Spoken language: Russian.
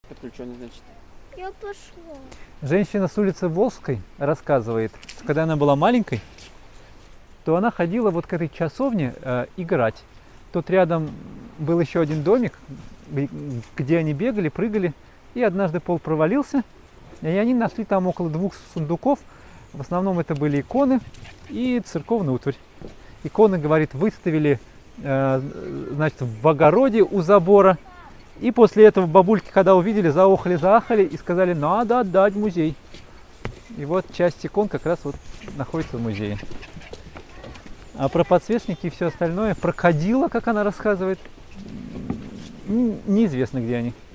Подключенный, значит. Я пошла. Женщина с улицы Волжской рассказывает, когда она была маленькой, то она ходила вот к этой часовне играть. Тут рядом был еще один домик, где они бегали, прыгали, и однажды пол провалился, и они нашли там около 2 сундуков. В основном это были иконы и церковная утварь. Иконы, говорит, выставили, значит, в огороде у забора. И после этого бабульки, когда увидели, заохали-заахали и сказали: надо отдать в музей. И вот часть икон как раз вот находится в музее. А про подсвечники и все остальное, про кадила, как она рассказывает, неизвестно, где они.